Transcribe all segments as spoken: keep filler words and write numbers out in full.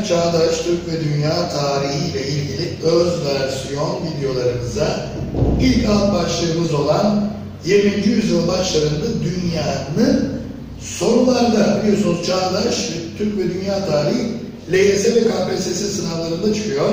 çağdaş Türk ve dünya tarihi ile ilgili öz versiyon videolarımıza ilk alt başlığımız olan yirminci yüzyıl başlarında dünyanın sorularda, biliyorsunuz çağdaş Türk ve dünya tarihi L Y S ve K P S S sınavlarında çıkıyor.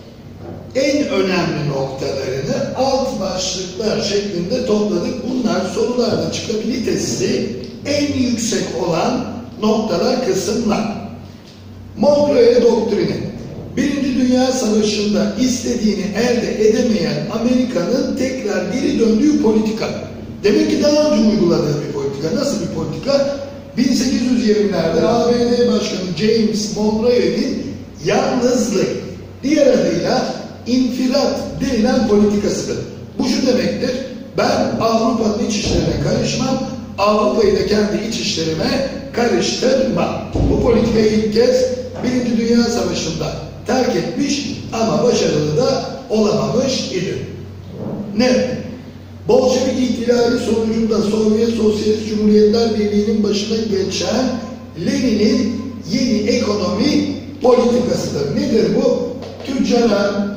En önemli noktalarını alt başlıklar şeklinde topladık. Bunlar sorularda çıkabilitesi en yüksek olan noktalar, kısımlar. Montreux doktrini. Birinci Dünya Savaşı'nda istediğini elde edemeyen Amerika'nın tekrar geri döndüğü politika. Demek ki daha önce uyguladığı bir politika. Nasıl bir politika? bin sekiz yüz yirmilerde A B D Başkanı James Monroe'nin yalnızlık, diğer adıyla infirat denilen politikasıdır. Bu şu demektir: ben Avrupa'nın iç işlerine karışmam, Avrupa'yı da kendi iç işlerime karıştırmam. Bu politikayı ilk kez Birinci Dünya Savaşı'nda terk etmiş ama başarılı da olamamış idi. Ne? Bolşevik ihtilali sonucunda Sovyet Sosyalist Cumhuriyetler Birliği'nin başına geçen Lenin'in yeni ekonomi politikasıdır. Nedir bu? Tüccara,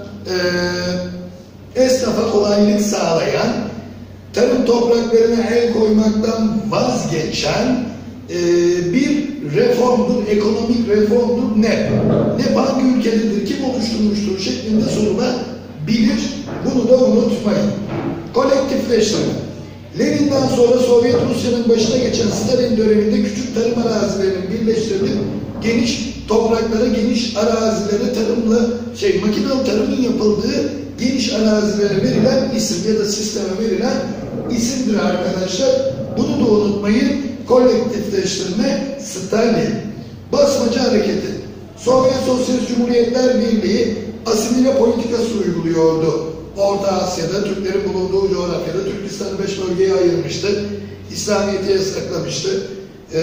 e, esnafa kolaylık sağlayan, tarım topraklarına el koymaktan vazgeçen e, bir reformdur, ekonomik reformdur. Ne? Ne hangi ülkededir, kim oluşturmuştur şeklinde sorulabilir. Bunu da unutmayın. Kolektifleştirme. Lenin'den sonra Sovyet Rusya'nın başına geçen Stalin döneminde küçük tarım arazilerinin birleştirilip geniş topraklara, geniş arazilere tarımla, şey makinalı tarımın yapıldığı geniş arazilere verilen isim ya da sisteme verilen isimdir arkadaşlar. Bunu da unutmayın. Kolektifleştirme, Stalin. Basmacı hareketi. Sovyet Sosyalist Cumhuriyetler Birliği asimile politikası uyguluyordu. Orta Asya'da, Türklerin bulunduğu coğrafyada Türkistan'ı beş bölgeye ayırmıştı. İslamiyet'i yasaklamıştı. Ee,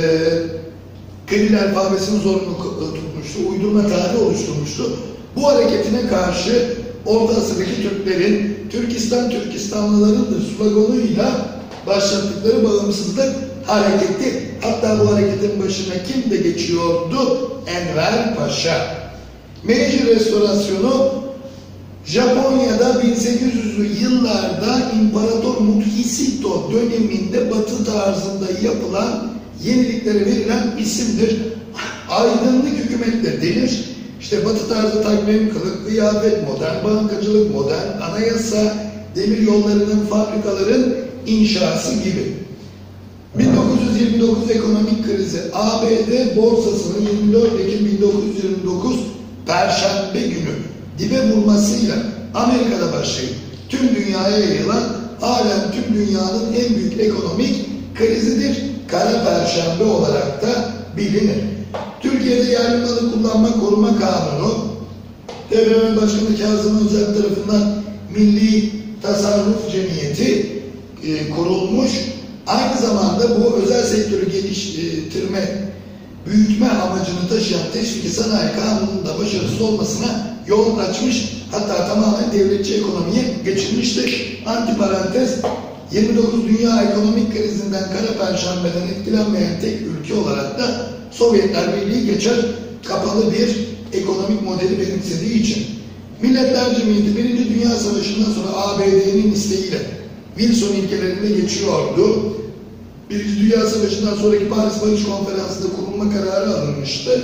Kiril alfabesini zorunlu tutmuştu. Uydurma tarih oluşturmuştu. Bu hareketine karşı Orta Asya'daki Türklerin Türkistan Türkistanlılarındır sloganıyla başlattıkları bağımsızlık hareketi. Hatta bu hareketin başına kim de geçiyordu? Enver Paşa. Meiji Restorasyonu Japonya'da bin sekiz yüzlü yıllarda İmparator Muhito döneminde Batı tarzında yapılan yeniliklere verilen isimdir. Aydınlık hükümetler denir. İşte Batı tarzı takvim, kılık, kıyafet, modern bankacılık, modern anayasa, demir yollarının, fabrikaların inşası gibi. bin dokuz yüz yirmi dokuz ekonomik krizi. A B D borsasının yirmi dört Ekim bin dokuz yüz yirmi dokuz Perşembe günü dibe vurmasıyla Amerika'da başlayıp tüm dünyaya yayılan, halen tüm dünyanın en büyük ekonomik krizidir. Kara Perşembe olarak da bilinir. Türkiye'de yerli malı kullanma koruma kanunu, T B M M Başkanı Kazım Özel tarafından Milli Tasarruf Cemiyeti e, kurulmuş. Aynı zamanda bu özel sektörü geliştirme, büyütme amacını taşıyan Teşvik-i Sanayi Kanunu'nun da başarısız olmasına yol açmış. Hatta tamamen devletçi ekonomiye geçilmiştir. Antiparantez, yirmi dokuz Dünya ekonomik krizinden, Kara Perşembe'den etkilenmeyen tek ülke olarak da Sovyetler Birliği geçer, kapalı bir ekonomik modeli benimsediği için. Milletler Cemiyeti Birinci Dünya Savaşı'ndan sonra A B D'nin isteğiyle Wilson ilkelerine geçiyordu. Birinci Dünya Savaşı'ndan sonraki Paris Barış Konferansı'nda kurulma kararı alınmıştı.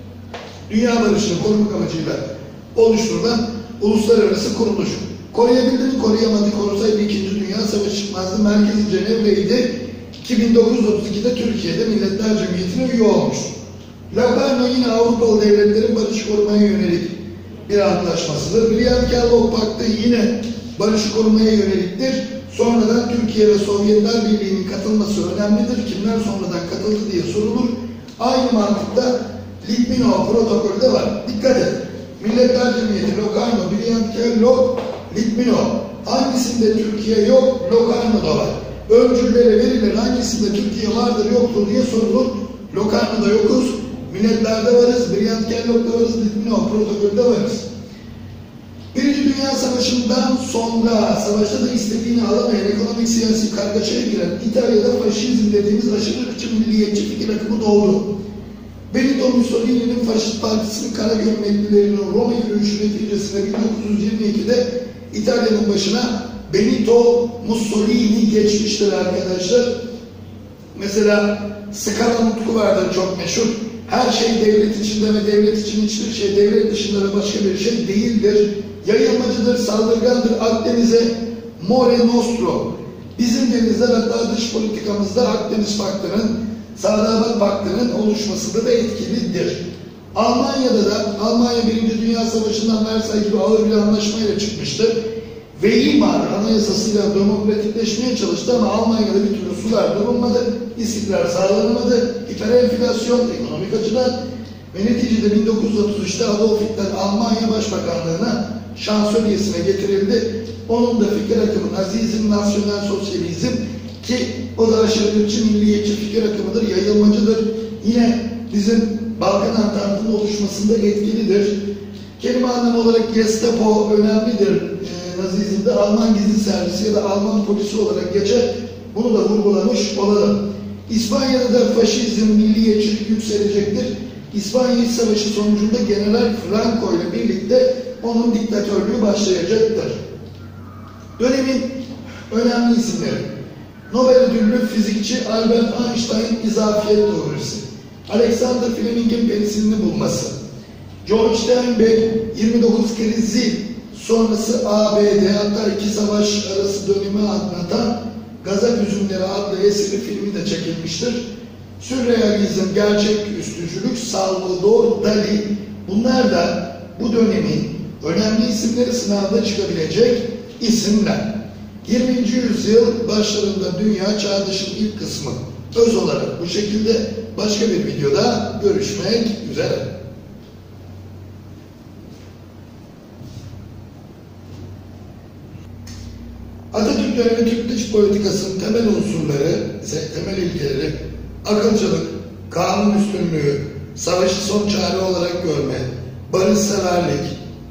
Dünya barışını korumak amacıyla oluşturulan uluslararası kuruluş. Koruyabildi mi? Koruyamadı. Korusaydı ikinci Dünya Savaşı çıkmazdı. Merkezi Cenevre'ydi. iki bin dokuz yüz otuz ikide Türkiye'de Milletler Cemiyeti'ne üye olmuş. Locarno yine Avrupalı devletlerin barış korumaya yönelik bir antlaşmasıdır. Briand-Kellogg Paktı yine barışı korumaya yöneliktir. Sonradan Türkiye ve Sovyetler Birliği'nin katılması önemlidir. Kimler sonradan katıldı diye sorulur. Aynı mantıkta Litvinov protokolü de var. Dikkat et. Milletler Cemiyeti, Locarno, Briand-Kellogg, Litvinov. Hangisinde Türkiye yok? Locarno'da var. Öncüllere verilir. Hangisinde Türkiye vardır yoktur diye sorulur. Locarno'da yokuz. Milletlerde varız. Briand-Kellogg'da varız. Litvinov protokolde varız. Birinci Dünya Savaşı'ndan sonra savaşta da istediğini alamayan ekonomik siyasi kargaşaya giren İtalya'da faşizm dediğimiz aşırı ırkçı milliyetçi fikir akımı doğdu. Benito Mussolini'nin Faşist Partisi'nin kara gömleklilerinin Roma yürüyüşü neticesinde bin dokuz yüz yirmi ikide İtalya'nın başına Benito Mussolini geçmiştir arkadaşlar. Mesela Scala nutku vardır çok meşhur. Her şey devlet içinde ve devlet için hiçbir şey devlet dışında ve başka bir şey değildir. Yayılmacıdır, saldırgandır. Akdeniz'e Mare Nostrum. Bizim denizler hatta dış politikamızda Akdeniz Paktı'nın, Sadabat Paktı'nın oluşmasında da etkilidir. Almanya'da da Almanya Birinci Dünya Savaşı'ndan Versay gibi ağır bir anlaşmayla çıkmıştır. Weimar Anayasası'yla demokratikleşmeye çalıştı ama Almanya'da bir türlü sular durulmadı, istikrar sağlanamadı, hiperenflasyon ekonomik açıdan ve neticede bin dokuz yüz otuz üçte Adolf Hitler Almanya Başbakanlığı'na şansölyesine getirildi. Onun da fikir akımı Nazizm, Nasyonel Sosyalizm ki o da aşırı ırkçı, milliyetçi fikir akımıdır, yayılmacıdır. Yine bizim Balkan Antantı'nın oluşmasında etkilidir. Kelime anlamı olarak Gestapo önemlidir. E, Nazizm'de Alman gizli servisi ya da Alman polisi olarak geçer. Bunu da vurgulamış olalım. İspanya'da da faşizm, milliyetçilik yükselecektir. İspanya İç Savaşı sonucunda General Franco ile birlikte onun diktatörlüğü başlayacaktır. Dönemin önemli isimleri: Nobel ödüllü fizikçi Albert Einstein izafiyet teorisi, Alexander Fleming'in penisilini bulması, George Steinbeck yirmi dokuz krizi sonrası A B D hatta iki savaş arası dönemi anlatan Gazap Üzümleri adlı eseri filmi de çekilmiştir. Sürrealizm, gerçeküstücülük, Salvador Dali, bunlar da bu dönemin önemli isimleri, sınavda çıkabilecek isimler. yirminci yüzyıl başlarında Dünya Çağdaş'ın ilk kısmı öz olarak bu şekilde. Başka bir videoda görüşmek üzere. Atatürk dönemi Türk dış politikasının temel unsurları, temel ilkeleri, akılcılık, kanun üstünlüğü, savaşı son çare olarak görme, barışseverlik,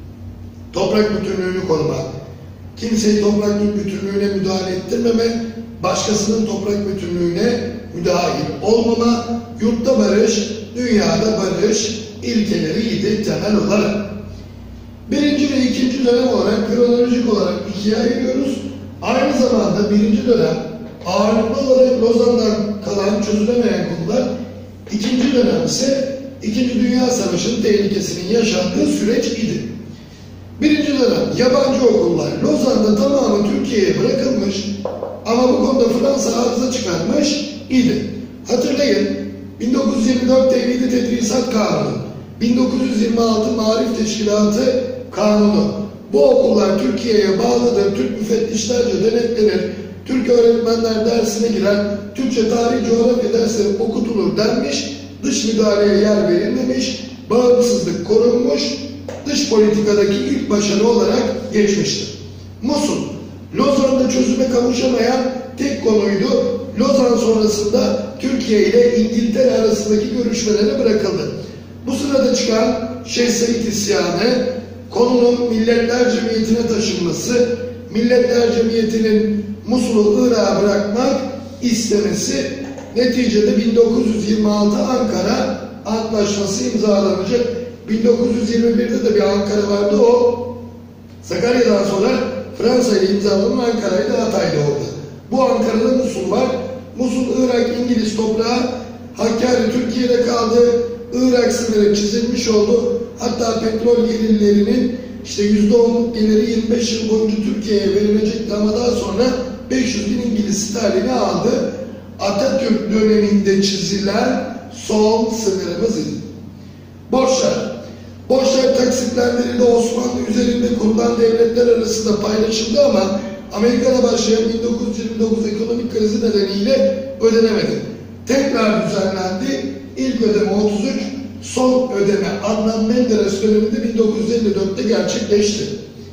toprak bütünlüğünü korumak, kimseyi toprak bütünlüğüne müdahale ettirmeme, başkasının toprak bütünlüğüne müdahil olmama, yurtta barış, dünyada barış ilkeleriydi temel olarak. Birinci ve ikinci dönem olarak kronolojik olarak ikiye ayırıyoruz. Aynı zamanda birinci dönem ağırlıklı olarak Lozan'dan kalan çözülemeyen konular, ikinci dönem ise İkinci Dünya Savaşı'nın tehlikesinin yaşandığı süreç idi. Birinci dönem yabancı okullar Lozan'da tamamı Türkiye'ye bırakılmış ama bu konuda Fransa arıza çıkarmış idi. Hatırlayın, bin dokuz yüz yirmi dört Tevhid-i Tedrisat Kanunu, bin dokuz yüz yirmi altı Marif Teşkilatı Kanunu. Bu okullar Türkiye'ye bağlıdır, Türk müfettişlerce denetlenir, Türk öğretmenler dersine girer, Türkçe, tarih, coğrafya dersleri okutulur denmiş, dış müdahaleye yer verilmemiş, bağımsızlık korunmuş, dış politikadaki ilk başarı olarak geçmiştir. Musul, Lozan'da çözüme kavuşamayan tek konuydu. Lozan sonrasında Türkiye ile İngiltere arasındaki görüşmelere bırakıldı. Bu sırada çıkan Şeyh Said isyanı, konunun Milletler Cemiyeti'ne taşınması, Milletler Cemiyeti'nin Musul'u Irak'a bırakmak istemesi, neticede bin dokuz yüz yirmi altı Ankara Antlaşması imzalanacak. bin dokuz yüz yirmi birde de bir Ankara vardı, o Sakarya'dan sonra Fransa ile imzalanan Ankara'ydı, Hatay'da oldu. Bu Ankara'da Musul var. Musul, Irak, İngiliz toprağı, Hakkari Türkiye'de kaldı. Irak sınırı çizilmiş oldu. Hatta petrol gelirlerinin işte yüzde onluk geliri yirmi beş yıl boyunca Türkiye'ye verilecekti ama daha sonra beş yüz bin İngiliz sterlini aldı. Atatürk döneminde çizilen son sınırımız idi. Borçlar. Borçlar taksitlendirildi, Osmanlı üzerinde kurulan devletler arasında paylaşıldı ama Amerika'da başlayan bin dokuz yüz yirmi dokuz ekonomik krizi nedeniyle ödenemedi. Tekrar düzenlendi. İlk ödeme otuz üç, son ödeme Adnan Menderes döneminde bin dokuz yüz elli dörtte gerçekleşti.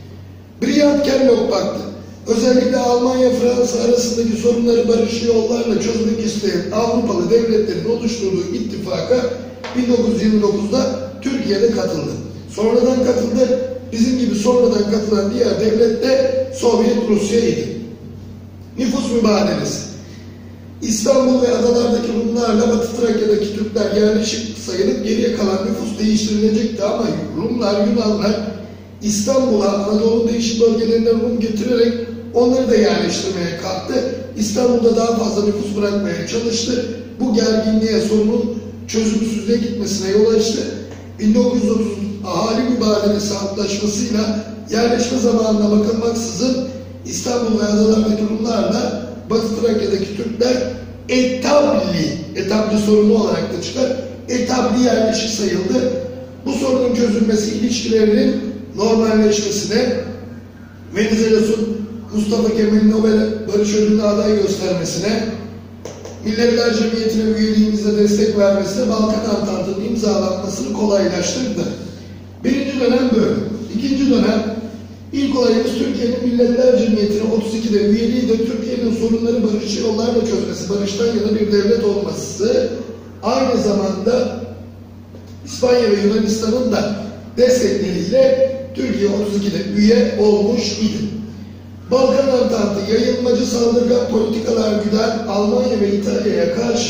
Briyant-Kellogg Paktı. Özellikle Almanya-Fransa arasındaki sorunları barışçı yollarla çözmek isteyen Avrupalı devletlerin oluşturduğu ittifaka bin dokuz yüz yirmi dokuzda Türkiye'de katıldı. Sonradan katıldı. Bizim gibi sonradan katılan diğer devlet de Sovyet Rusya'ydı. Nüfus mübadelesi. İstanbul ve adalardaki Rumlarla Batı Trakya'daki Türkler yerleşik sayılıp geriye kalan nüfus değiştirilecekti ama Rumlar, Yunanlar İstanbul'a Anadolu değişik bölgelerinden Rum getirerek onları da yerleştirmeye kalktı. İstanbul'da daha fazla nüfus bırakmaya çalıştı. Bu gerginliğe, sorunun çözümsüzlüğe gitmesine yol açtı. bin dokuz yüz otuz ahali mübadelesi antlaşmasıyla yerleşme zamanına bakılmaksızın İstanbul ve adalardaki Rumlarla Batı Trakya'daki Türkler etabli, etabli sorunu olarak da çıkar, etabli yerleşik sayıldı. Bu sorunun çözülmesi ilişkilerinin normalleşmesine, Venizelos'un Mustafa Kemal'in Nobel Barış Ödülü'ne aday göstermesine, Milletler Cemiyeti'ne üyeliğimize destek vermesine, Balkan Antantı'nın imzalanmasını kolaylaştırdı. Birinci dönem böyle. İkinci dönem, ilk olayımız Türkiye'nin Milletler Cemiyeti'ne otuz ikide üyeliği de Türkiye'nin sorunları barışçı yollarla çözmesi, barıştan yana bir devlet olması, aynı zamanda İspanya ve Yunanistan'ın da destekleriyle Türkiye otuz ikide üye olmuş idi. Balkan Antantı yayılmacı saldırgan politikalar güden Almanya ve İtalya'ya karşı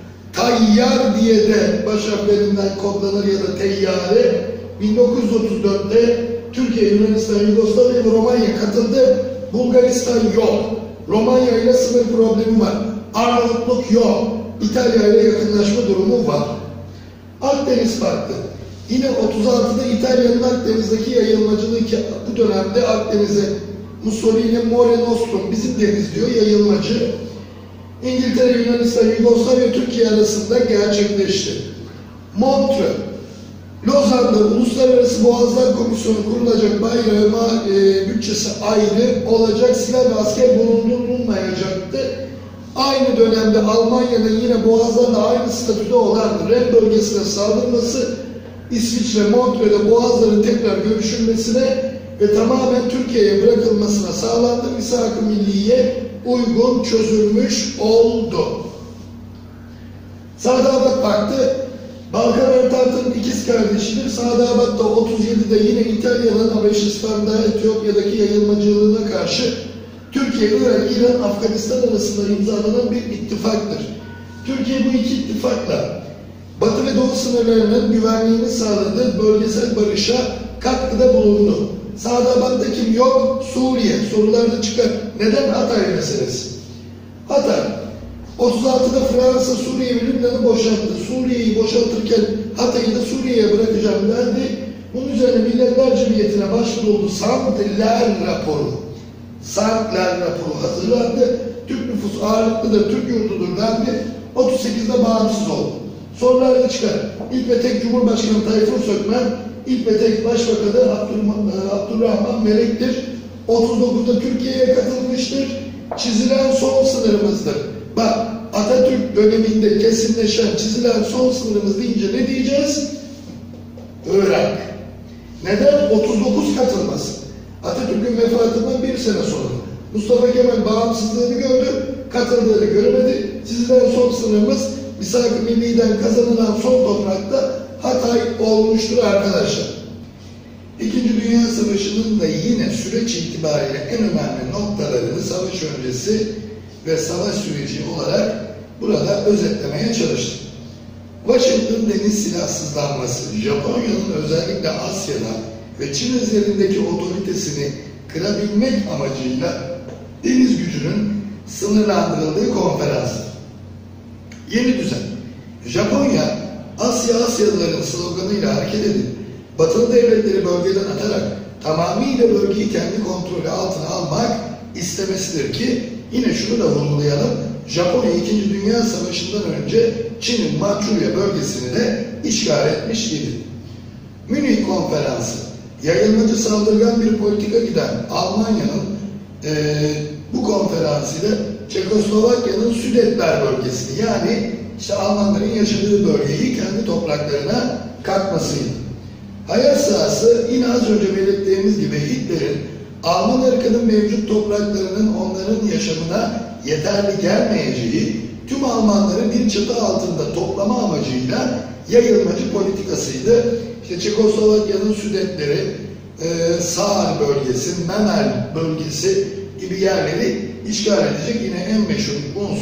Tayyar diye de baş harflerinden kodlanır ya da Teyyare, bin dokuz yüz otuz dörtte Türkiye, Yunanistan, Yugoslavya ve Romanya katıldı. Bulgaristan yok. Romanya ile sınır problemi var. Arnavutluk yok. İtalya ile yakınlaşma durumu var. Akdeniz Paktı. Yine otuz altıda İtalya'nın Akdeniz'deki yayılmacılığı, ki bu dönemde Akdeniz'e Mussolini Mare Nostrum, bizim deniz diyor, yayılmacı. İngiltere, Yunanistan, Yugoslavya, Türkiye arasında gerçekleşti. Montreux, Lozan'da Uluslararası Boğazlar Komisyonu kurulacak, bayrağı e, bütçesi ayrı olacak, silah ve asker bulundurulmayacaktı. Aynı dönemde Almanya'nın yine Boğazlar'la aynı statüde olan Ren bölgesine saldırması, İsviçre, Montreux'de Boğazların tekrar görüşülmesine ve tamamen Türkiye'ye bırakılmasına sağlandı. Misak-ı Milliye uygun çözülmüş oldu. Sadabat Paktı, Balkan Antantı'nın ikiz kardeşidir. Sadabat'ta otuz yedide yine İtalya'nın Habeşistan'da, Etiyopya'daki yayılmacılığına karşı Türkiye, Irak, İran, Afganistan arasında imzalanan bir ittifaktır. Türkiye bu iki ittifakla Batı ve Doğu sınırlarının güvenliğini sağladığı bölgesel barışa katkıda bulundu. Sadabat'ta kim yok? Suriye. Sorularda çıkar. Neden? Hatay meselesi. Hatay. otuz altıda Fransa Suriye ve Lübnan'ı boşalttı. Suriye'yi boşaltırken Hatay'ı da Suriye'ye bırakacağım derdi. Bunun üzerine Milletler Cemiyeti'ne başvuruldu. Saint-Ler raporu. Saint-Ler raporu hazırlandı. Türk nüfus ağırlıklıdır, Türk yurdudur dendi. otuz sekizde bağımsız oldu. Sorularda çıkar. İlk ve tek Cumhurbaşkanı Tayfur Sökmen, ilk ve tek Başbakanı Abdurrahman Melek'tir. otuz dokuzda Türkiye'ye katılmıştır. Çizilen son sınırımızdır. Bak, Atatürk döneminde kesinleşen, çizilen son sınırımız deyince ne diyeceğiz? Irak. Neden? otuz dokuz katılması. Atatürk'ün vefatından bir sene sonra. Mustafa Kemal bağımsızlığını gördü, katıldığını görmedi. Çizilen son sınırımız Misak-ı Milli'den kazanılan son toprakta Hatay olmuştur arkadaşlar. İkinci Dünya Savaşı'nın da yine süreç itibariyle en önemli noktalarını savaş öncesi ve savaş süreci olarak burada özetlemeye çalıştım. Washington deniz silahsızlanması, Japonya'nın özellikle Asya'da ve Çin üzerindeki otoritesini kırabilmek amacıyla deniz gücünün sınırlandırıldığı konferanstır. Yeni düzen. Japonya, Asya Asyalıların sloganıyla hareket edip Batılı devletleri bölgeden atarak tamamıyla bölgeyi kendi kontrolü altına almak istemesidir ki yine şunu da vurgulayalım. Japonya ikinci. Dünya Savaşı'ndan önce Çin'in Mançurya bölgesini de işgal etmiş idi. Münih Konferansı, yayılmacı saldırgan bir politika giden Almanya'nın e, bu konferansıyla Çekoslovakya'nın Südetler bölgesini, yani işte Almanların yaşadığı bölgeyi kendi topraklarına katmasıydı. Hayat sahası yine az önce belirttiğimiz gibi Hitler'in Alman ırkının mevcut topraklarının onların yaşamına yeterli gelmeyeceği, tüm Almanları bir çatı altında toplama amacıyla yayılmacı politikasıydı. İşte Çekoslovakya'nın Südetleri, e, Saar bölgesi, Memel bölgesi gibi yerleri işgal edecek yine en meşhur unsur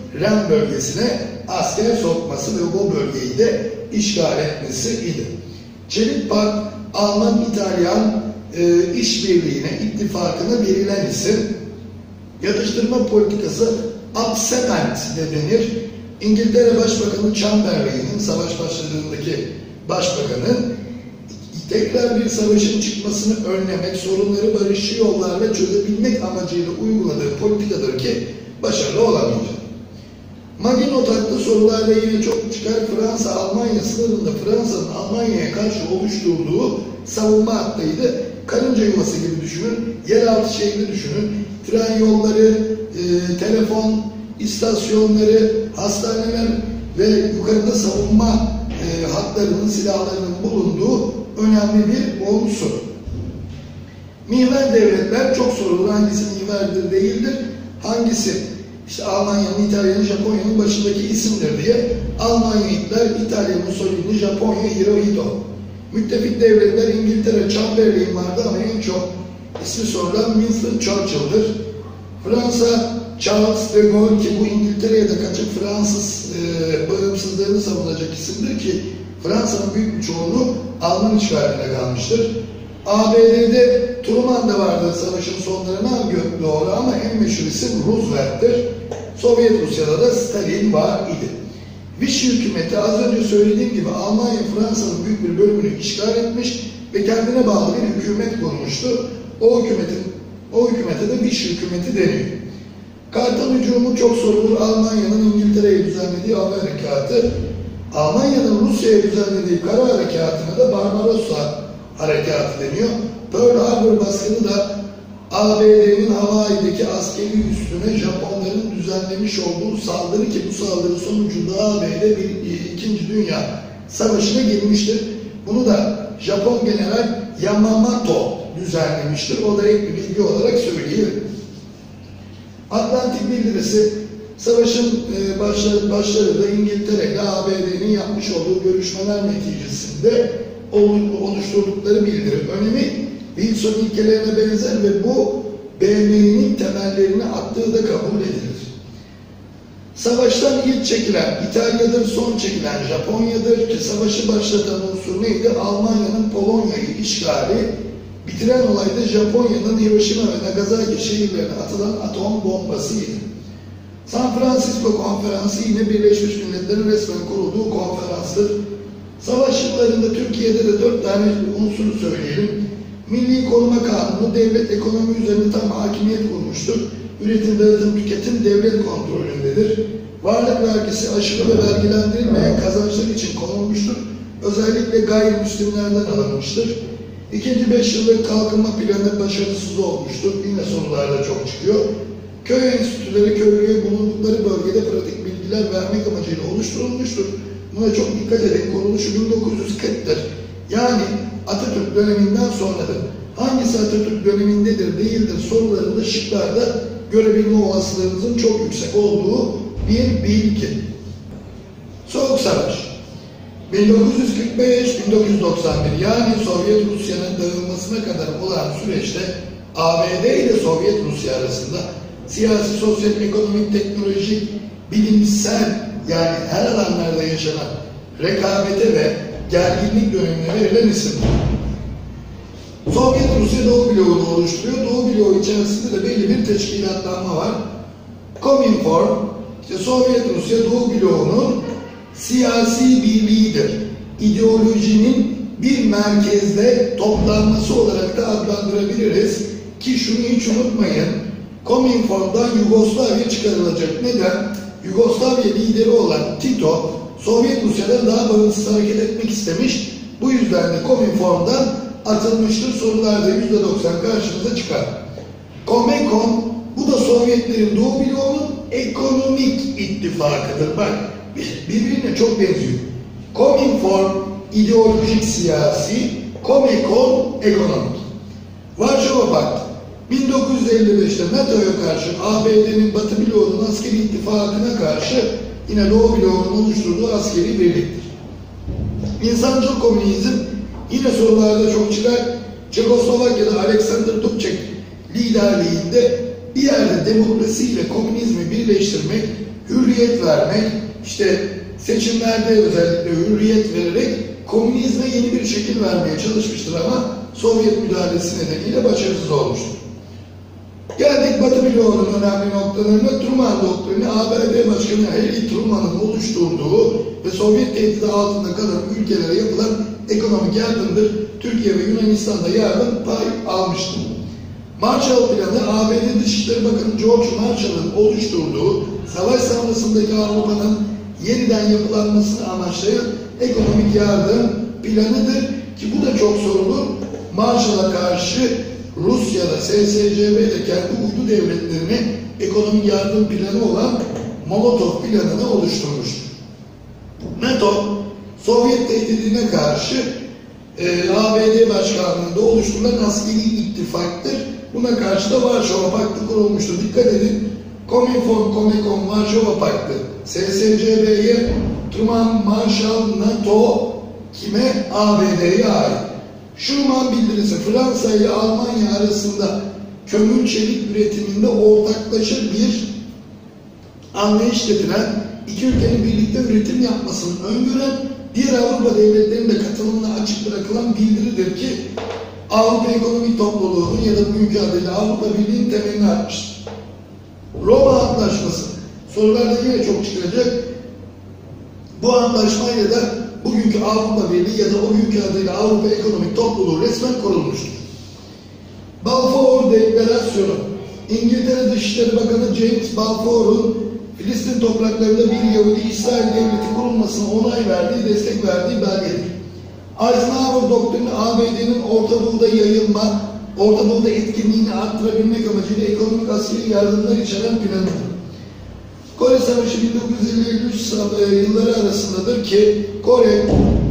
Ren bölgesine asker sokması ve bu bölgeyi de işgal etmesi idi. Çelik Pakt, Alman-İtalyan e, işbirliğine, ittifakına verilen isim. Yatıştırma politikası absement de denir. İngiltere Başbakanı Chamberlain'in, savaş başladığındaki başbakanın, tekrar bir savaşın çıkmasını önlemek, sorunları barışçı yollarla çözebilmek amacıyla uyguladığı politikadır ki başarılı olamayacak. Maginot hakkı sorularla yine çok çıkar. Fransa-Almanya sınırında Fransa'nın Almanya'ya karşı oluşturduğu savunma hattıydı. Karınca yuvası gibi düşünün, yeraltı şehri düşünün, tren yolları, e, telefon istasyonları, hastaneler ve yukarıda savunma e, hatlarının, silahlarının bulunduğu önemli bir unsur. Mihver devletler çok sorulur. Hangisi mihverdir, değildir? Hangisi işte Almanya'nın, İtalya'nın, Japonya'nın başındaki isimdir diye Almanya Hitler, İtalya Mussolini, Japonya Hirohito. Müttefik devletler İngiltere, Chamberlain vardı ama en çok ismi sorulan Winston Churchill'dır. Fransa, Charles de Gaulle ki bu İngiltere'ye de kaçıp Fransız e, bağımsızlığını savunacak isimdir ki Fransa'nın büyük bir çoğunluğu Alman işgaline kalmıştır. A B D'de Truman da vardı savaşın sonlarına doğru ama en meşhur isim Roosevelt'tir. Sovyet Rusya'da da Stalin var idi. Vichy hükümeti az önce söylediğim gibi Almanya Fransa'nın büyük bir bölümünü işgal etmiş ve kendine bağlı bir hükümet kurmuştu. O hükümetin o hükümete de Vichy hükümeti deniyor. Kartal hücumu çok sorulur. Almanya'nın İngiltere'ye düzenlediği hava harekatı, Almanya'nın Rusya'ya düzenlediği kara harekatına da Barbarossa harekatı deniyor. Pearl Harbor baskını da A B D'nin Hawaii'deki askeri üssüne Japonların düzenlemiş olduğu saldırı ki bu saldırı sonucunda A B D bir ikinci Dünya Savaşı'na girmiştir. Bunu da Japon General Yamamoto düzenlemiştir. O da ek bir bilgi olarak söyleyelim. Atlantik Bildirisi, savaşın başları, başlarında İngiltere ile A B D'nin yapmış olduğu görüşmeler neticesinde oluşturdukları bildiri. Önemi Wilson ilkelerine benzer ve bu B M'nin temellerini attığı da kabul edilir. Savaştan ilk çekilen İtalya'dır, son çekilen Japonya'dır ki savaşı başlatan unsur neydi? Almanya'nın Polonya'yı işgali, bitiren olay da Japonya'nın Hiroşima ve Nagasaki şehirlerine atılan atom bombasıydı. San Francisco Konferansı yine Birleşmiş Milletler'in resmen kurulduğu konferanstır. Savaş yıllarında Türkiye'de de dört tane unsuru söyleyelim. Milli Koruma Kanunu devlet ekonomi üzerinde tam hakimiyet kurmuştur. Üretim, dağıtım, tüketim devlet kontrolündedir. Varlık vergisi aşırı ve vergilendirilmeyen kazançlar için konulmuştur. Özellikle gayrimüslimlerden alınmıştır. İkinci beş yıllık kalkınma planı başarısız olmuştur. Yine sorularda çok çıkıyor. Köy enstitüleri köylüye bulundukları bölgede pratik bilgiler vermek amacıyla oluşturulmuştur. Buna çok dikkat edin. Kuruluşu bin dokuz yüz kırk'tır. Yani Atatürk döneminden sonradır. Hangisi Atatürk dönemindedir, değildir sorularında şıklarda görebilme olasılığınızın çok yüksek olduğu bir bilgi. Soğuk Savaş. bin dokuz yüz kırk beş bin dokuz yüz doksan bir yani Sovyet Rusya'nın dağılmasına kadar olan süreçte A B D ile Sovyet Rusya arasında siyasi, sosyal, ekonomik, teknolojik, bilimsel yani her alanlarda yaşanan rekabete ve gerginlik dönemine verilen isim. Sovyet Rusya Doğu bloğunu oluşturuyor. Doğu bloğu içerisinde de belli bir teşkilatlanma var. Kominform, işte Sovyet Rusya Doğu bloğunun siyasi birliğidir. İdeolojinin bir merkezde toplanması olarak da adlandırabiliriz. Ki şunu hiç unutmayın, Kominform'dan Yugoslavya çıkarılacak. Neden? Yugoslavya lideri olan Tito, Sovyet Rusya'dan daha bağımsız hareket etmek istemiş. Bu yüzden de Kominform'dan atılmıştır. Sorularda yüzde doksan karşınıza çıkar. Komekon, bu da Sovyetlerin Doğu bloğunun ekonomik ittifakıdır. Bak, birbirine çok benziyor. Kominform, ideolojik siyasi, Komekon, ekonomik. Varşova Paktı, bin dokuz yüz elli beş'te NATO'ya karşı A B D'nin Batı bloğunun askeri ittifakına karşı yine Doğu bloğunun oluşturduğu askeri birliktir. İnsancıl komünizm yine sorularda çok çıkar. Çekoslovakya'da Alexander Dubček liderliğinde bir yerde demokrasiyle komünizmi birleştirmek, hürriyet vermek, işte seçimlerde özellikle hürriyet vererek komünizme yeni bir şekil vermeye çalışmıştır ama Sovyet müdahalesi nedeniyle başarısız olmuştur. Geldik Batı bloğunun önemli noktalarına. Truman doktrini, A B D Başkanı Harry Truman'ın oluşturduğu ve Sovyet tehdidi altında kalan ülkelere yapılan ekonomik yardımdır. Türkiye ve Yunanistan'da yardım pay almıştır. Marshall Planı, A B D Dışişleri Bakanı George Marshall'ın oluşturduğu, savaş sonrasındaki Avrupa'nın yeniden yapılanmasını amaçlayan ekonomik yardım planıdır ki bu da çok sorulur. Marshall'a karşı Rusya'da S S C B'de kendi uydu devletlerine ekonomik yardım planı olan Molotov planını oluşturmuştur. NATO, Sovyet tehdidine karşı e, A B D başkanlığında oluşturulan askeri ittifaktır. Buna karşı da Varşova Paktı kurulmuştur. Dikkat edin, Komintern, Komekon, Varşova Paktı, S S C B'ye, Truman, Marshall, NATO kime? A B D'ye ait. Schuman bildirisi Fransa ile Almanya arasında kömür çelik üretiminde ortaklaşa bir anlayış getiren, iki ülkenin birlikte üretim yapmasını öngören, diğer Avrupa devletlerinin de katılımına açık bırakılan bildiridir ki Avrupa Ekonomik Topluluğu'nun ya da bugünkü adıyla Avrupa Birliği'nin temelini atmıştır. Roma Antlaşması sorularda yine çok çıkacak. Bu antlaşmayla da bugünkü Avrupa Birliği ya da o günkü adıyla Avrupa Ekonomik Topluluğu resmen kurulmuştur. Balfour Deklarasyonu, İngiltere Dışişleri Bakanı James Balfour'un Filistin topraklarında bir Yahudi İsrail devleti kurulmasına onay verdiği, destek verdiği belgedir. Eisenhower doktrini A B D'nin Orta Doğu'da yayılma, Orta Doğu'da etkinliğini arttırabilmek amacıyla ekonomik askeri yardımlar içeren planıdır. Kore Savaşı bin dokuz yüz elli üç yılları arasındadır ki Kore, e,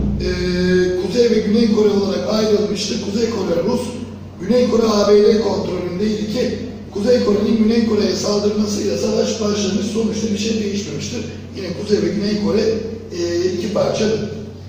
Kuzey ve Güney Kore olarak ayrılmıştır. Kuzey Kore Rus, Güney Kore A B D kontrolündeydi ki Kuzey Kore'nin Güney Kore'ye saldırmasıyla savaş başlamış, sonuçta bir şey değişmemiştir. Yine Kuzey ve Güney Kore e, iki parçadır.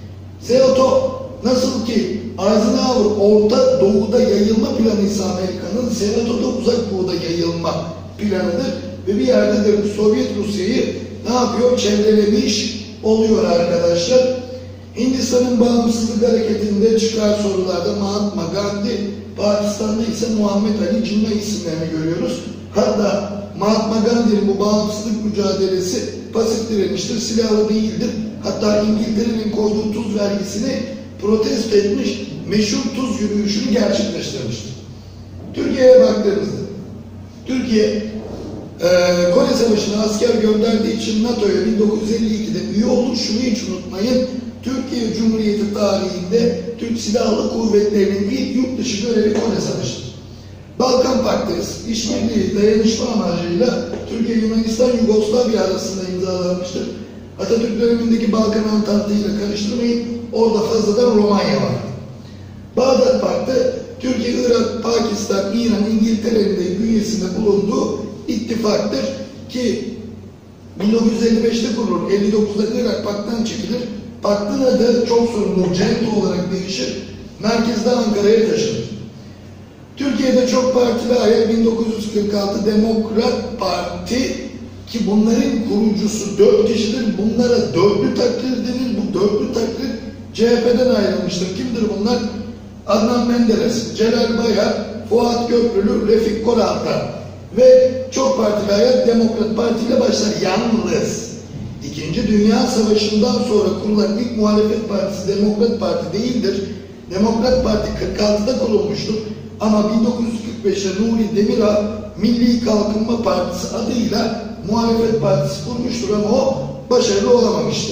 SEATO, nasıl ki Eisenhower Orta Doğu'da yayılma planı ise Amerika'nın, SEATO'da Uzak Doğu'da yayılma planıdır. Ve bir yerde de Sovyet Rusya'yı ne yapıyor? Çevrelemiş oluyor arkadaşlar. Hindistan'ın bağımsızlık hareketinde çıkar sorularda Mahatma Gandhi, Pakistan'da ise Muhammed Ali Jinnah isimlerini görüyoruz. Hatta Mahatma Gandhi'nin bu bağımsızlık mücadelesi pasif direniştir, silahlı değildir. Hatta İngiltere'nin koyduğu tuz vergisini protesto etmiş, meşhur tuz yürüyüşünü gerçekleştirmiştir. Türkiye'ye baktığımızda, Türkiye Ee, Kore Savaşı'na asker gönderdiği için NATO'ya bin dokuz yüz elli ikide üye olur. Şunu hiç unutmayın, Türkiye Cumhuriyeti tarihinde Türk Silahlı Kuvvetleri'nin ilk yurt dışı görevi Kore Savaşı'dır. Balkan Paktı, işbirliği, dayanışma amacıyla Türkiye, Yunanistan, Yugoslavya arasında imzalanmıştır. Atatürk dönemindeki Balkan Antantı ile karıştırmayın, orada fazladan Romanya var. Bağdat Paktı, Türkiye, Irak, Pakistan, İran, İngiltere'nin de bünyesinde bulunduğu ittifaktır ki bin dokuz yüz elli beşte kurulur, elli dokuzda Irak Pakt'tan çekilir. Paktın adı çok sorunlu, CENTO olarak değişir, merkezden Ankara'ya taşınır. Türkiye'de çok partili ayrı bin dokuz yüz kırk altı Demokrat Parti ki bunların kurucusu dört kişidir, bunlara dörtlü takdir denir, bu dörtlü takdir C H P'den ayrılmıştır. Kimdir bunlar? Adnan Menderes, Celal Bayar, Fuat Köprülü, Refik Koral'dan. Ve çok partili hayat Demokrat Parti ile başlar. Yalnız İkinci Dünya Savaşı'ndan sonra kurulan ilk muhalefet partisi Demokrat Parti değildir. Demokrat Parti kırk altıda kurulmuştur. Ama bin dokuz yüz kırk beşte Nuri Demirağ Milli Kalkınma Partisi adıyla muhalefet partisi kurmuştur ama o başarılı olamamıştır.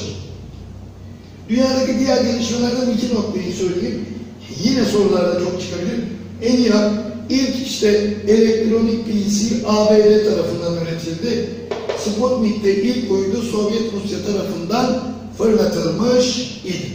Dünyadaki diğer gelişmelerden iki noktayı söyleyeyim. Yine sorularda çok çıkabilir. ENİAC İlk işte elektronik P C A B D tarafından üretildi. Sputnik'te ilk uydu Sovyet Rusya tarafından fırlatılmış idi.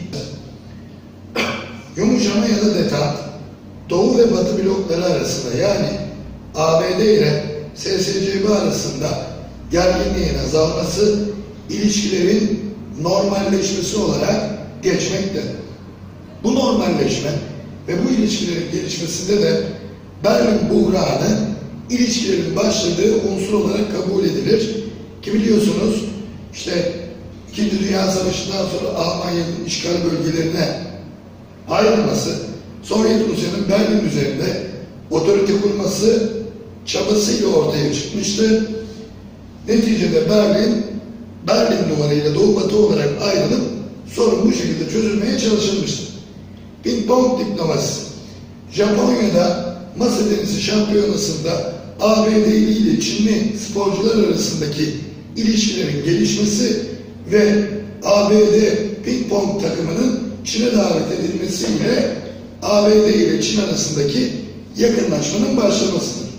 Yumuşama ya da detant, Doğu ve Batı blokları arasında yani A B D ile S S C B arasında gerginliğin azalması, ilişkilerin normalleşmesi olarak geçmekte. Bu normalleşme ve bu ilişkilerin gelişmesinde de Berlin buhranı ilişkilerin başladığı unsur olarak kabul edilir. Ki biliyorsunuz işte İkinci Dünya Savaşı'ndan sonra Almanya'nın işgal bölgelerine ayrılması, Sovyet Rusya'nın Berlin üzerinde otorite kurması çabasıyla ortaya çıkmıştı. Neticede Berlin, Berlin numarayla Doğu Batı olarak ayrılıp sorun bu şekilde çözülmeye çalışılmıştı. Ping-pong diplomasisi. Japonya'da masa tenisi şampiyonasında A B D ile Çinli sporcular arasındaki ilişkilerin gelişmesi ve A B D ping-pong takımının Çin'e davet edilmesiyle A B D ile Çin arasındaki yakınlaşmanın başlamasıdır.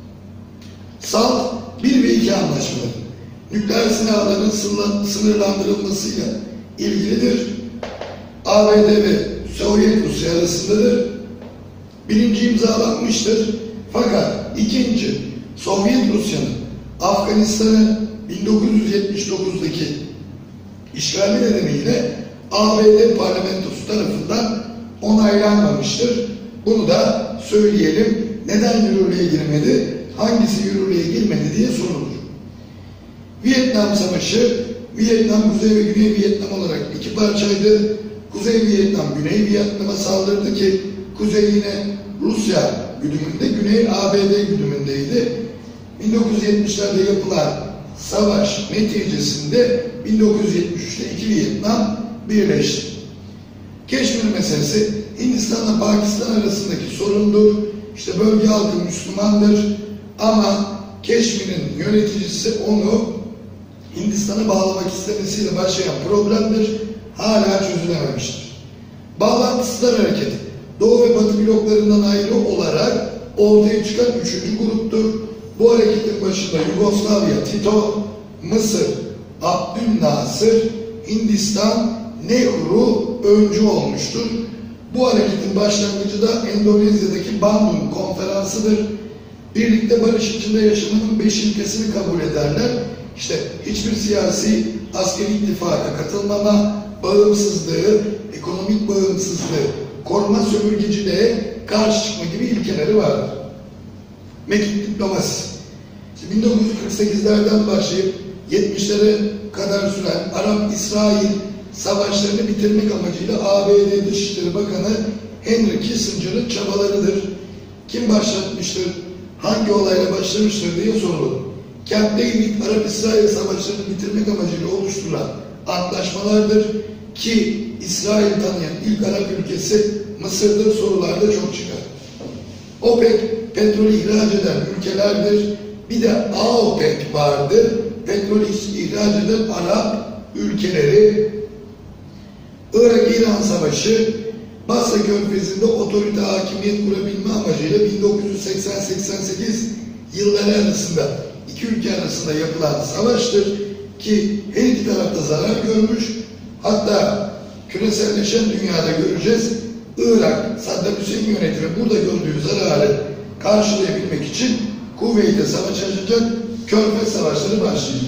SALT bir ve iki anlaşmaları nükleer silahların sınırlandırılmasıyla ilgilidir. A B D ve Sovyet Rusya arasındadır. Birinci imzalanmıştır. Fakat ikinci Sovyet Rusya'nın Afganistan'ı bin dokuz yüz yetmiş dokuzdaki işgali nedeniyle A B D parlamentosu tarafından onaylanmamıştır. Bunu da söyleyelim. Neden yürürlüğe girmedi? Hangisi yürürlüğe girmedi diye sorulur. Vietnam Savaşı, Vietnam Kuzey ve Güney Vietnam olarak iki parçaydı. Kuzey Vietnam, Güney Vietnam'a saldırdı ki Kuzey yine Rusya güdümünde, Güney A B D güdümündeydi. bin dokuz yüz yetmişlerde yapılan savaş neticesinde bin dokuz yüz yetmiş üçte iki Vietnam birleşti. Keşmir meselesi Hindistan'la Pakistan arasındaki sorundur. İşte bölge halkı Müslümandır ama Keşmir'in yöneticisi onu Hindistan'a bağlamak istemesiyle başlayan problemdir. Hala çözülememiştir. Bağlantısızlar hareketi Doğu ve Batı bloklarından ayrı olarak ortaya çıkan üçüncü gruptur. Bu hareketin başında Yugoslavya, Tito, Mısır, Abdülnasır, Hindistan, Nehru öncü olmuştur. Bu hareketin başlangıcı da Endonezya'daki Bandung Konferansı'dır. Birlikte barış içinde yaşamanın beş ilkesini kabul ederler. İşte hiçbir siyasi askeri ittifaka katılmama, bağımsızlığı, ekonomik bağımsızlığı, koruma sömürgeciliğe karşı çıkma gibi ilkeleri vardır. Mekik diplomasisi. İşte bin dokuz yüz kırk sekizlerden başlayıp yetmişlere kadar süren Arap-İsrail savaşlarını bitirmek amacıyla A B D Dışişleri Bakanı Henry Kissinger'ın çabalarıdır. Kim başlatmıştır, hangi olayla başlamıştır diye sorulur. Camp David, Arap-İsrail savaşlarını bitirmek amacıyla oluşturulan antlaşmalardır ki İsrail tanıyan ilk Arap ülkesi Mısır'dır, sorularda çok çıkar. OPEC, petrol ihraç eden ülkelerdir. Bir de A O P E C vardır, petrol ihraç eden Arap ülkeleri. Irak-İran Savaşı, Basra Körfezi'nde otorite hakimiyet kurabilme amacıyla bin dokuz yüz seksen seksen sekiz yılları arasında iki ülke arasında yapılan savaştır ki her iki tarafta zarar görmüş. Hatta küreselleşen dünyada göreceğiz, Irak, Saddam Hüseyin yönetimi burada gördüğü zararı karşılayabilmek için Kuveyt'e savaş açacak, Körfez savaşları başlayacak.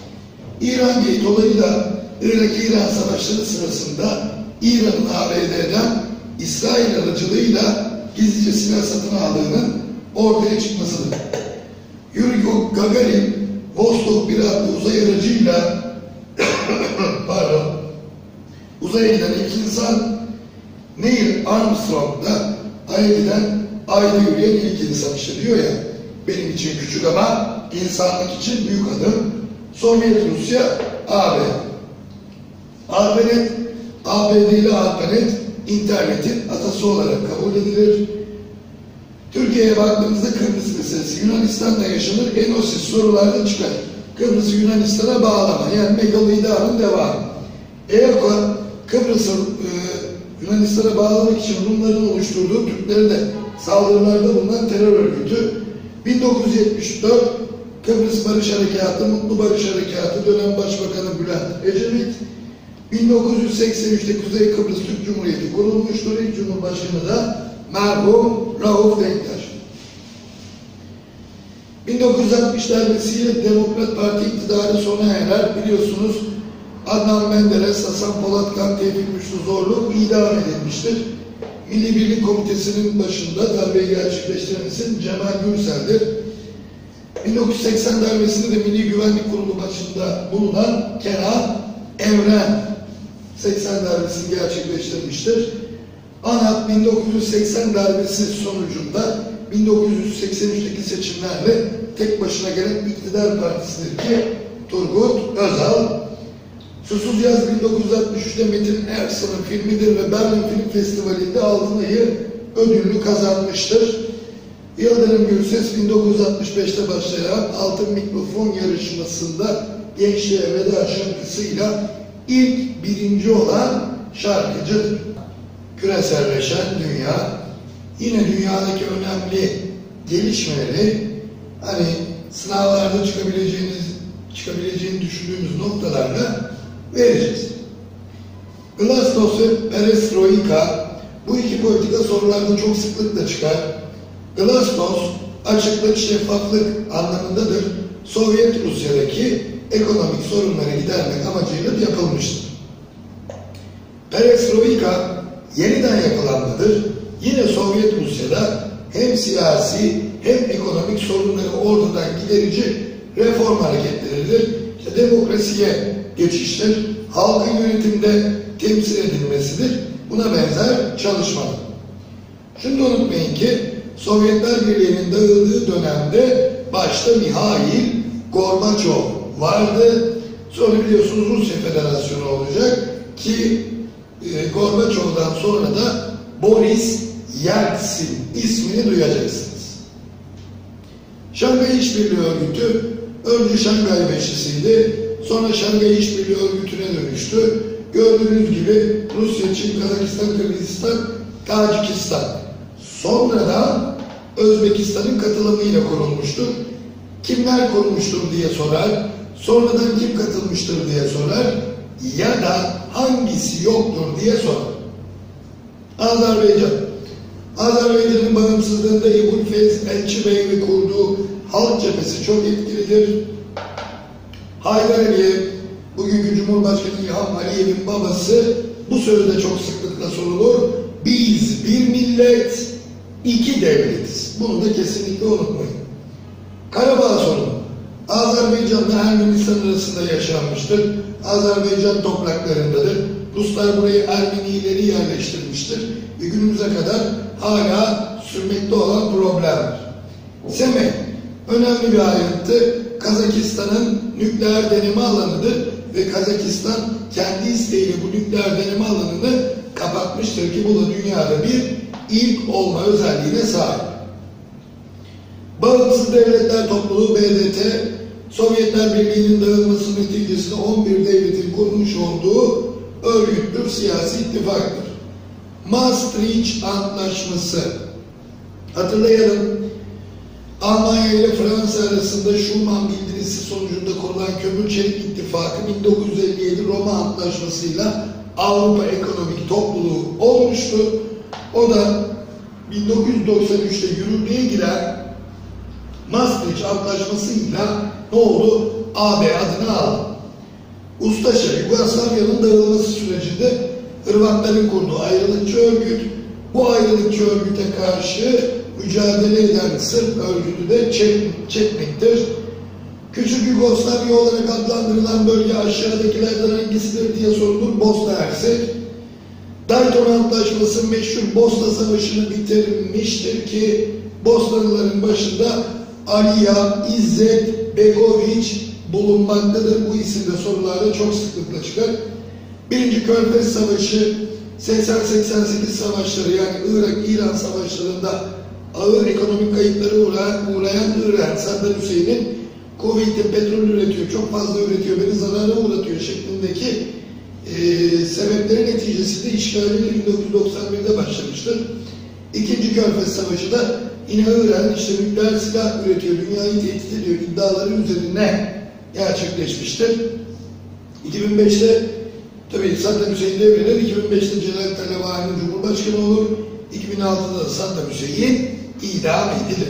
İran Gate olayı da Irak-İran savaşları sırasında İran'ın A B D'den İsrail aracılığıyla gizlice silah satın aldığının ortaya çıkmasıdır. Yuri Gagarin, Vostok bir adlı uzay aracıyla pardon, uzaya giden ilk insan, Neil Armstrong da Ay'a giden, Ay'da yürüyen ilk insan işte diyor ya, benim için küçük ama insanlık için büyük adım. Sovyet Rusya, A B D. ARPANET, A B D ile ARPANET, internetin atası olarak kabul edilir. Türkiye'ye baktığımızda Kıbrıs meselesi, Yunanistan'da yaşanır, Enosis sorularda çıkar. Kıbrıs'ı Yunanistan'a bağlama, yani Megaloidar'ın devamı. E O K, Kıbrıs'ı e, Yunanistan'a bağlamak için Rumların oluşturduğu Türklere de saldırılarda bulunan terör örgütü. bin dokuz yüz yetmiş dört Kıbrıs Barış Harekatı, Mutlu Barış Harekatı, dönem Başbakanı Bülent Ecevit. bin dokuz yüz seksen üçte Kuzey Kıbrıs Türk Cumhuriyeti kurulmuştur. İlk Cumhurbaşkanı da merhum Rauf Denktaş. bin dokuz yüz altmış darbesiyle Demokrat Parti iktidarı sona erer. Biliyorsunuz Adnan Menderes, Hasan Polatkan, Tevfik Güçlü Zorlu idam edilmiştir. Milli Birlik Komitesi'nin başında darbeyi gerçekleştiren isim Cemal Gürsel'dir. bin dokuz yüz seksen darbesinde de Milli Güvenlik Kurulu başında bulunan Kenan Evren seksen darbesini gerçekleştirmiştir. ANAP bin dokuz yüz seksen darbesi sonucunda bin dokuz yüz seksen üçteki seçimlerle tek başına gelen iktidar partisidir ki Turgut Özal. Susuz Yaz bin dokuz yüz altmış üçte Metin Ersoy'un filmidir ve Berlin Film Festivali'nde Altın Ayı ödülünü kazanmıştır. Yıldırım Gürses bin dokuz yüz altmış beşte başlayan Altın Mikrofon yarışmasında Gençliğe Veda şarkısıyla ilk birinci olan şarkıcıdır. Küreselleşen dünya, yine dünyadaki önemli gelişmeleri, hani sınavlarda çıkabileceğiniz, çıkabileceğini düşündüğümüz noktalarla vereceğiz. Glasnost ve Perestroika, bu iki politika sorularda çok sıklıkla çıkar. Glasnost, açıklık, şeffaflık anlamındadır. Sovyet Rusya'daki ekonomik sorunları gidermek amacıyla yapılmıştır. Perestroika, yeniden yapılanmadır. Yine Sovyet Rusya'da hem siyasi hem ekonomik sorunları ortadan giderici reform hareketleridir. İşte demokrasiye geçiştir, halkın yönetimde temsil edilmesidir. Buna benzer çalışmalar. Şunu da unutmayın ki Sovyetler Birliği'nin dağıldığı dönemde başta Mihail Gorbaçov vardı. Sonra biliyorsunuz Rusya Federasyonu olacak ki e, Gorbaçov'dan sonra da Boris Yeltsin ismini duyacaksınız. Şanghay İşbirliği Örgütü önce Şanghay Beşlisi'ydi, sonra Şanghay İşbirliği Örgütü'ne dönüştü. Gördüğünüz gibi Rusya, Çin, Kazakistan, Kırgızistan, Tacikistan. Sonradan Özbekistan'ın katılımıyla kurulmuştur. Kimler kurulmuştur diye sorar, sonradan kim katılmıştır diye sorar ya da hangisi yoktur diye sorar. Azerbaycan. Azerbaycan'ın bağımsızlığında Ebu'l-Feyz Elçibeyli kurduğu halk cephesi çok etkilidir. Haydar Aliyev, bugünkü Cumhurbaşkanı İlham Aliyev'in babası, bu sözde çok sıklıkla sorulur. Biz bir millet, iki devletiz. Bunu da kesinlikle unutmayın. Karabağ sorunu. Azerbaycan'la Ermenistan arasında yaşanmıştır. Azerbaycan topraklarındadır. Ruslar burayı Ermenileri yerleştirmiştir. Ve günümüze kadar hala sürmekte olan problemler. Semek, önemli bir ayrıntı. Kazakistan'ın nükleer deneme alanıdır ve Kazakistan kendi isteğiyle bu nükleer deneme alanını kapatmıştır ki bu da dünyada bir ilk olma özelliğine sahip. Bağımsız Devletler Topluluğu B D T, Sovyetler Birliği'nin dağılması neticesinde on bir devletin kurmuş olduğu örgüttür, siyasi ittifaktır. Maastricht Antlaşması, hatırlayalım, Almanya ile Fransa arasında Schuman bildirisi sonucunda kurulan Kömür Çelik İttifakı bin dokuz yüz elli yedi Roma Antlaşması'yla Avrupa Ekonomik Topluluğu olmuştu. O da bin dokuz yüz doksan üçte yürürlüğe giren Maastricht Antlaşması'yla ne oldu? A B adını aldı. Ustaşa, Yugoslavya'nın dağılması sürecinde Hırvatların kurduğu ayrılıkçı örgüt, bu ayrılıkçı örgüte karşı mücadele eden Sırp örgütü de Çetnik'tir. Küçük Yugoslavya olarak adlandırılan bölge aşağıdakilerden hangisidir diye sorulur. Bosna Hersek. Dayton Antlaşması meşhur Bosna Savaşı'nı bitirmiştir ki Bosnalıların başında Alija İzzet Begoviç bulunmaktadır. Bu isim de sorularda çok sıklıkla çıkar. Birinci Körfez Savaşı, seksen seksen sekiz savaşları yani Irak-İran savaşlarında ağır ekonomik kayıpları uğrayan, uğrayan İran, Saddam Hüseyin'in Kuveyt'te petrol üretiyor, çok fazla üretiyor, beni zarara uğratıyor şeklindeki e, sebeplerin neticesinde işgali bin dokuz yüz doksan birde başlamıştır. İkinci Körfez Savaşı da yine İran işte nükleer silah üretiyor, dünyayı tehdit ediyor iddiaları üzerine gerçekleşmiştir. iki bin beşte tabii Saddam Hüseyin devrilir, iki bin beşte Celal Talabani'nin Cumhurbaşkanı olur, iki bin altıda Saddam Hüseyin idam edilir.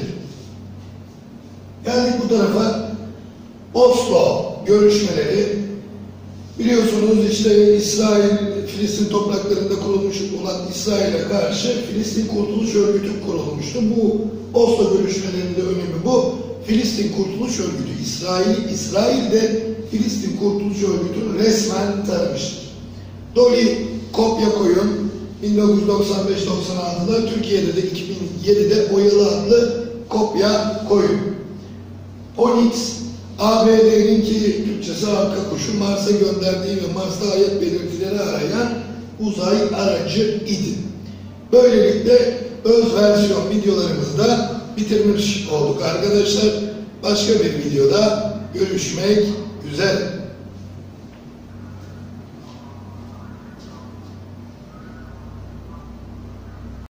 Geldik bu tarafa. Oslo görüşmeleri. Biliyorsunuz işte İsrail, Filistin topraklarında kurulmuş olan İsrail'e karşı Filistin Kurtuluş Örgütü kurulmuştu. Bu Oslo görüşmelerinin de önemi bu. Filistin Kurtuluş Örgütü, İsrail, İsrail'de Filistin Kurtuluş Örgütü'nü resmen taramıştır. Dolly kopya koyun bin dokuz yüz doksan beş doksan altıda, Türkiye'de de iki bin yedide Oyalı adlı kopya koyun. Onyx, A B D'nin ki Türkçesi arka kuşu, Mars'a gönderdiği ve Mars'ta hayat belirtileri arayan uzay aracı idi. Böylelikle öz versiyon videolarımızı da bitirmiş olduk arkadaşlar. Başka bir videoda görüşmek üzere.